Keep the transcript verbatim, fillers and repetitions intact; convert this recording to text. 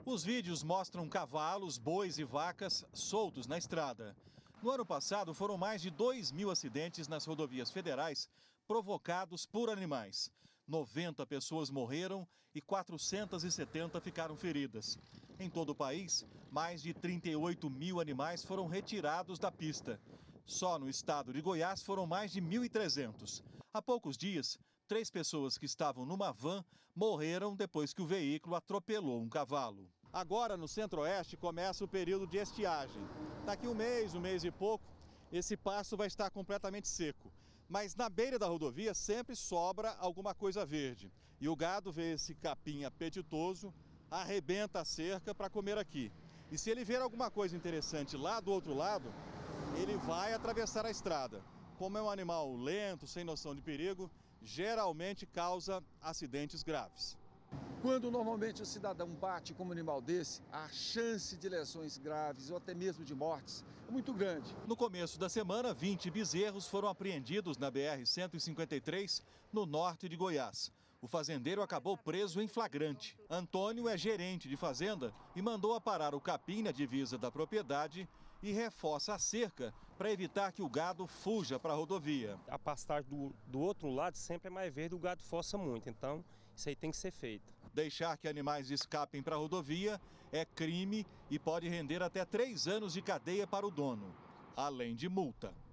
Os vídeos mostram cavalos, bois e vacas soltos na estrada. No ano passado, foram mais de dois mil acidentes nas rodovias federais provocados por animais. noventa pessoas morreram e quatrocentas e setenta ficaram feridas. Em todo o país, mais de trinta e oito mil animais foram retirados da pista. Só no estado de Goiás foram mais de mil e trezentos. Há poucos dias, três pessoas que estavam numa van morreram depois que o veículo atropelou um cavalo. Agora, no Centro-Oeste, começa o período de estiagem. Daqui um mês, um mês e pouco, esse pasto vai estar completamente seco. Mas na beira da rodovia sempre sobra alguma coisa verde. E o gado vê esse capim apetitoso, arrebenta a cerca para comer aqui. E se ele ver alguma coisa interessante lá do outro lado, ele vai atravessar a estrada. Como é um animal lento, sem noção de perigo, geralmente causa acidentes graves. Quando normalmente o cidadão bate com um animal desse, a chance de lesões graves ou até mesmo de mortes é muito grande. No começo da semana, vinte bezerros foram apreendidos na B R cento e cinquenta e três, no norte de Goiás. O fazendeiro acabou preso em flagrante. Antônio é gerente de fazenda e mandou aparar o capim na divisa da propriedade e reforça a cerca para evitar que o gado fuja para a rodovia. A pastagem do, do outro lado sempre é mais verde, o gado força muito, então isso aí tem que ser feito. Deixar que animais escapem para a rodovia é crime e pode render até três anos de cadeia para o dono, além de multa.